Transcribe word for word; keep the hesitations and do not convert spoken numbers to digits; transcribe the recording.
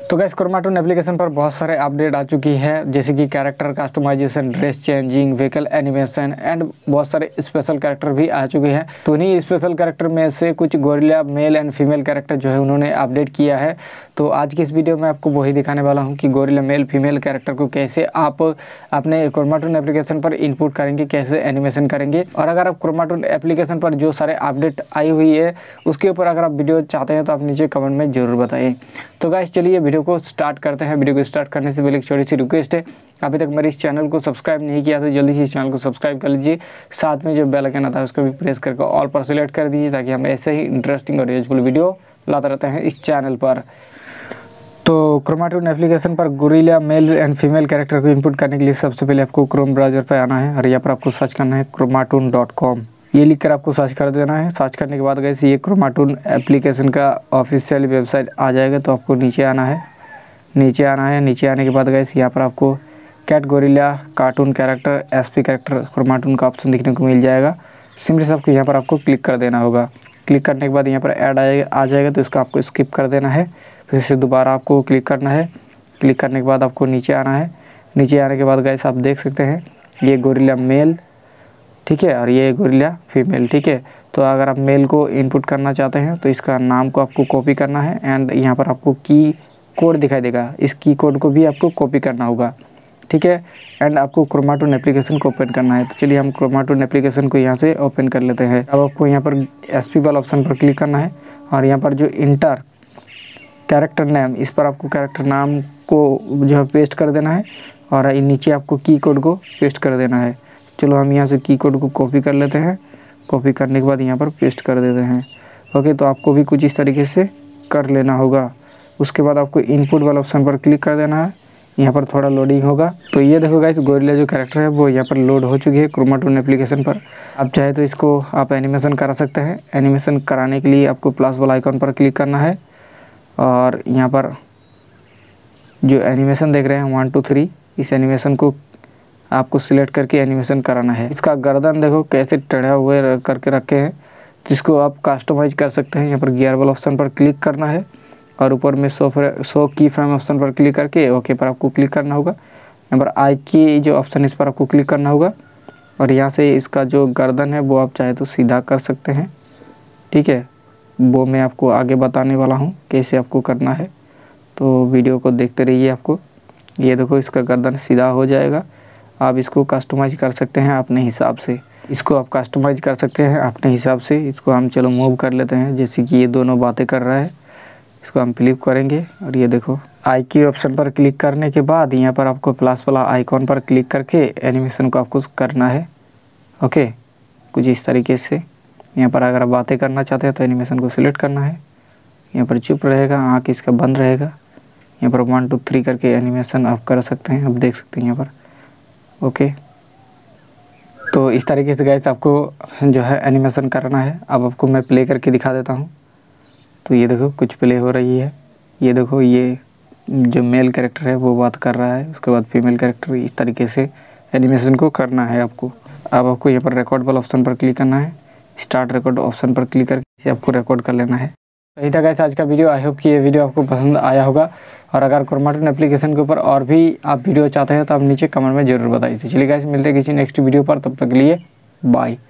तो guys Chromatoon application पर बहुत सारे अपडेट आ चुकी है, जैसे कि character customisation, dress changing, vehicle animation and बहुत सारे स्पेशल कैरेक्टर भी आ चुके हैं। तो इन्हीं स्पेशल कैरेक्टर में से कुछ gorilla male and female character जो है उन्होंने अपडेट किया है। तो आज की इस वीडियो में आपको वही दिखाने वाला हूँ कि गोरिल्ला मेल फीमेल कैरेक्टर को कैसे आप अपने क्रोमाटून एप्लीकेशन पर इनपुट करेंगे, कैसे एनिमेशन करेंगे। और अगर आप क्रोमाटून एप्लीकेशन पर जो सारे अपडेट आई हुई है उसके ऊपर अगर आप वीडियो चाहते हैं तो आप नीचे कमेंट में जरूर बताइए। तो गाइस चलिए वीडियो को स्टार्ट करते हैं। वीडियो को स्टार्ट करने से पहले एक छोटी सी रिक्वेस्ट है, अभी तक मेरे इस चैनल को सब्सक्राइब नहीं किया तो जल्दी से इस चैनल को सब्सक्राइब कर लीजिए। साथ में जो बेल आइकन आता है उसको भी प्रेस करके ऑल पर सिलेक्ट कर दीजिए, ताकि हम ऐसे ही इंटरेस्टिंग और यूजफुल वीडियो लाते रहते हैं इस चैनल पर। तो क्रोमाटून एप्लीकेशन पर gorilla male and female character को इनपुट करने के लिए सबसे पहले आपको क्रोम ब्राउजर पर आना है और यहाँ पर आपको सर्च करना है क्रोमाटून डॉट कॉम। ये लिख कर आपको सर्च कर देना है। सर्च करने के बाद गाइस ये क्रोमाटून एप्लीकेशन का ऑफिशियल वेबसाइट आ जाएगा। तो आपको नीचे आना है, नीचे आना है नीचे आने के बाद गाइस यहाँ पर आपको cat gorilla cartoon character SP character Chromatoon का ऑप्शन दिखने को मिल जाएगा। सिंपली से आपको यहाँ पर आपको क्लिक कर देना होगा। क्लिक करने के बाद यहाँ पर ऐड आएगा आ जाएगा, तो इसको आपको स्किप कर देना है। फिर से दोबारा आपको क्लिक करना है। क्लिक करने के बाद आपको नीचे आना है। नीचे आने के बाद गाइस आप देख सकते हैं ये गोरिल्ला मेल, ठीक है, और ये गोरिल्ला फीमेल, ठीक है। तो अगर आप मेल को इनपुट करना चाहते हैं तो इसका नाम को आपको कॉपी करना है एंड यहाँ पर आपको की कोड दिखाई देगा, इस की कोड को भी आपको कॉपी करना होगा, ठीक है। एंड आपको क्रोमाटून एप्लीकेशन को ओपन करना है। तो चलिए हम क्रोमाटून एप्लीकेशन को यहाँ से ओपन कर लेते हैं। अब आपको यहाँ पर एसपी वाला ऑप्शन पर क्लिक करना है और यहाँ पर जो इंटर कैरेक्टर नेम, इस पर आपको कैरेक्टर नाम को जो है पेस्ट कर देना है और नीचे आपको की कोड को पेस्ट कर देना है। चलो हम यहाँ से की कोड को कॉपी कर लेते हैं। कॉपी करने के बाद यहाँ पर पेस्ट कर देते हैं। ओके, तो आपको भी कुछ इस तरीके से कर लेना होगा। उसके बाद आपको इनपुट वाला ऑप्शन पर क्लिक कर देना है। यहाँ पर थोड़ा लोडिंग होगा। तो ये देखो गाइस गोरिल्ला जो कैरेक्टर है वो यहाँ पर लोड हो चुकी है क्रोमाटून एप्लीकेशन पर। आप चाहे तो इसको आप एनिमेशन करा सकते हैं। एनिमेशन कराने के लिए आपको प्लस वाला आइकॉन पर क्लिक करना है और यहाँ पर जो एनिमेशन देख रहे हैं वन टू थ्री, इस एनिमेशन को आपको सिलेक्ट करके एनिमेशन कराना है। इसका गर्दन देखो कैसे टेढ़ा हुए करके रखे हैं, जिसको आप कस्टमाइज कर सकते हैं। यहाँ पर गियर वाला ऑप्शन पर क्लिक करना है और ऊपर में शो शो की फ्रेम ऑप्शन पर क्लिक करके ओके पर आपको क्लिक करना होगा। यहाँ पर आई की जो ऑप्शन इस पर आपको क्लिक करना होगा और यहाँ से इसका जो गर्दन है वो आप चाहे तो सीधा कर सकते हैं, ठीक है। वो मैं आपको आगे बताने वाला हूँ कैसे आपको करना है, तो वीडियो को देखते रहिए। आपको ये देखो इसका गर्दन सीधा हो जाएगा। आप इसको कस्टमाइज कर सकते हैं अपने हिसाब से, इसको आप कस्टमाइज कर सकते हैं अपने हिसाब से। इसको हम चलो मूव कर लेते हैं, जैसे कि ये दोनों बातें कर रहा है। इसको हम फ्लिप करेंगे और ये देखो आई की ऑप्शन पर क्लिक करने के बाद यहाँ पर आपको प्लस वाला आइकॉन पर क्लिक करके एनिमेशन को आपको करना है। ओके, कुछ इस तरीके से यहाँ पर अगर आप बातें करना चाहते हैं तो एनिमेशन को सिलेक्ट करना है। यहाँ पर चुप रहेगा, आँख इसका बंद रहेगा। यहाँ पर वन टू थ्री करके एनिमेशन आप कर सकते हैं, आप देख सकते हैं यहाँ पर। ओके, तो इस तरीके से गाइस आपको जो है एनिमेशन करना है। अब आपको मैं प्ले करके दिखा देता हूँ। तो ये देखो कुछ प्ले हो रही है। ये देखो ये जो मेल कैरेक्टर है वो बात कर रहा है, उसके बाद फीमेल कैरेक्टर। इस तरीके से एनिमेशन को करना है आपको। अब आपको यहाँ पर रिकॉर्ड वाला ऑप्शन पर क्लिक करना है। स्टार्ट रिकॉर्ड ऑप्शन पर क्लिक करके इसे आपको रिकॉर्ड कर लेना है। यही था गाइस आज का वीडियो। आई होप कि ये वीडियो आपको पसंद आया होगा। और अगर क्रोमाटून एप्लीकेशन के ऊपर और भी आप वीडियो चाहते हैं तो आप नीचे कमेंट में जरूर बताइए। तो चलिए गाइस मिलते हैं किसी नेक्स्ट वीडियो पर, तब तक के लिए बाय।